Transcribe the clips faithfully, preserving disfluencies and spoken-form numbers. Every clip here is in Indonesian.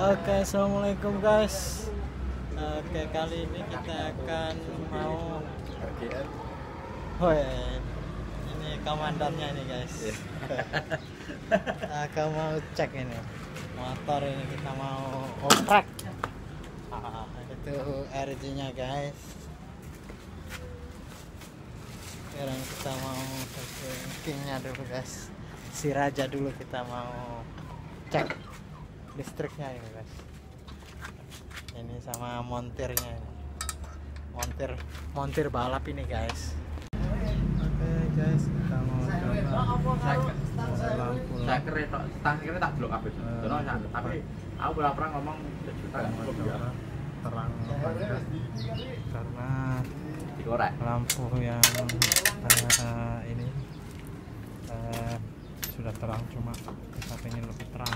Oke, assalamualaikum guys. Oke, kali ini kita akan mau oh ya, ini komandannya ini guys. Akan mau cek ini motor, ini kita mau oprek. Ah, itu R G nya guys. Sekarang kita mau kingnya dulu guys, si Raja dulu kita mau cek listriknya ini guys. Ini sama montirnya ini, montir montir balap ini guys. Oke guys, kita mau coba lampu saya kira tak kira tak blok kabeh. Tapi aku pernah pernah ngomong juta terang karena dikorek lampu yang uh, ini uh, sudah terang, cuma kita pengen lebih terang.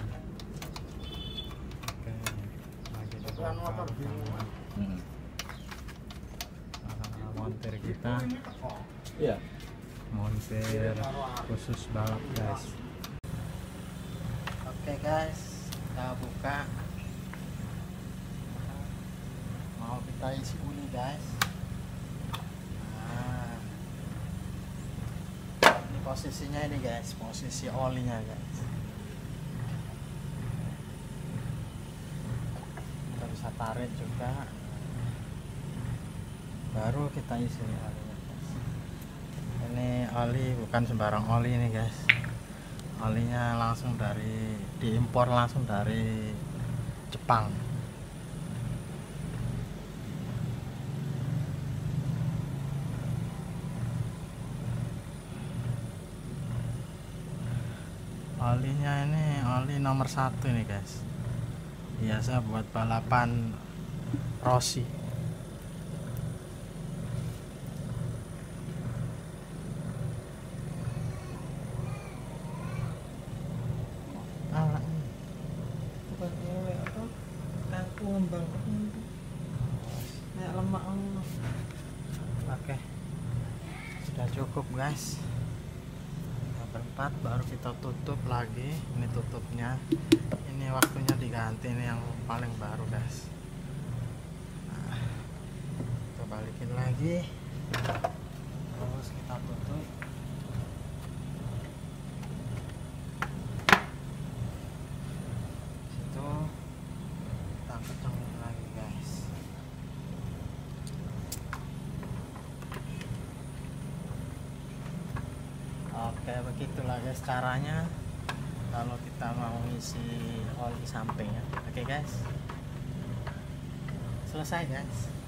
Oke, lagi dibongkar sama hmm. uh, montir kita. Iya. Montir khusus balap guys. Oke guys, kita buka, mau kita isi uni guys. Nah, ini posisinya ini guys, posisi olinya guys. Kita bisa tarik juga, baru kita isi olinya guys. Ini oli bukan sembarang oli ini guys, olinya langsung dari diimpor langsung dari Jepang. Olinya ini oli nomor satu ini guys, biasa buat balapan Rossi. Oke, sudah cukup guys. Berempat, baru kita tutup lagi. Ini tutupnya, ini waktunya diganti, ini yang paling baru guys. Nah, kita balikin lagi, terus kita tutup. Situ kita kencangin lagi guys. Oke, begitulah guys caranya kalau kita mau isi oli samping ya. Oke guys, selesai guys.